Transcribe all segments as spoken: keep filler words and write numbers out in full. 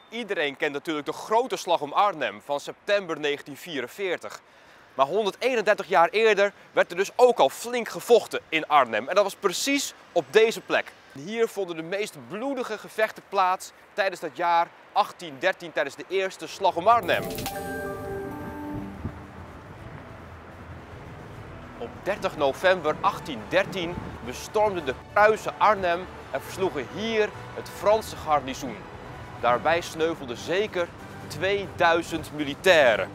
Iedereen kent natuurlijk de grote slag om Arnhem van september negentien vierenveertig. Maar honderdeenendertig jaar eerder werd er dus ook al flink gevochten in Arnhem. En dat was precies op deze plek. Hier vonden de meest bloedige gevechten plaats tijdens dat jaar achttien dertien, tijdens de eerste slag om Arnhem. Op dertig november achttien dertien bestormden de Pruisen Arnhem en versloegen hier het Franse garnizoen. Daarbij sneuvelden zeker tweeduizend militairen.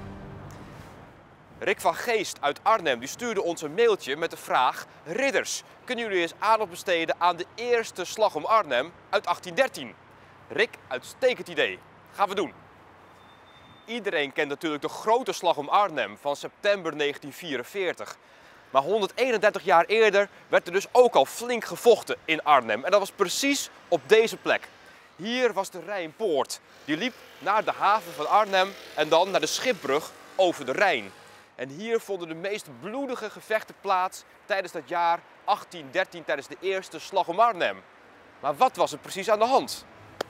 Rick van Geest uit Arnhem die stuurde ons een mailtje met de vraag: ridders, kunnen jullie eens aandacht besteden aan de eerste slag om Arnhem uit achttien dertien? Rick, uitstekend idee. Gaan we doen. Iedereen kent natuurlijk de grote slag om Arnhem van september negentien vierenveertig. Maar honderdeenendertig jaar eerder werd er dus ook al flink gevochten in Arnhem. En dat was precies op deze plek. Hier was de Rijnpoort. Die liep naar de haven van Arnhem en dan naar de schipbrug over de Rijn. En hier vonden de meest bloedige gevechten plaats tijdens dat jaar achttien dertien, tijdens de eerste slag om Arnhem. Maar wat was er precies aan de hand?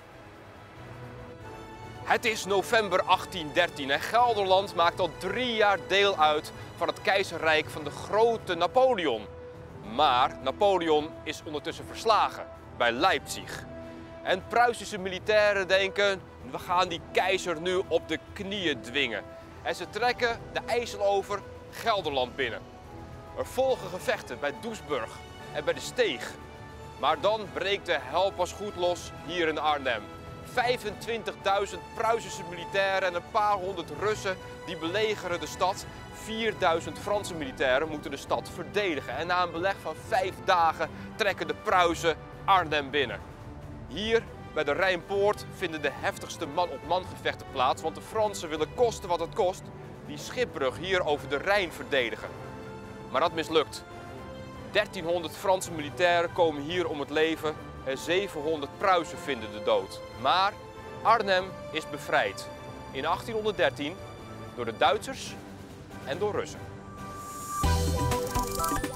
Het is november achttien dertien en Gelderland maakt al drie jaar deel uit van het keizerrijk van de grote Napoleon. Maar Napoleon is ondertussen verslagen bij Leipzig. En Pruisische militairen denken: we gaan die keizer nu op de knieën dwingen. En ze trekken de IJssel over Gelderland binnen. Er volgen gevechten bij Doesburg en bij de Steeg. Maar dan breekt de hel pas goed los hier in Arnhem. vijfentwintigduizend Pruisische militairen en een paar honderd Russen die belegeren de stad. vierduizend Franse militairen moeten de stad verdedigen. En na een beleg van vijf dagen trekken de Pruisen Arnhem binnen. Hier bij de Rijnpoort vinden de heftigste man-op-man gevechten plaats, want de Fransen willen kosten wat het kost die schipbrug hier over de Rijn verdedigen. Maar dat mislukt. dertienhonderd Franse militairen komen hier om het leven en zevenhonderd Pruisen vinden de dood. Maar Arnhem is bevrijd in achttienhonderddertien door de Duitsers en door Russen.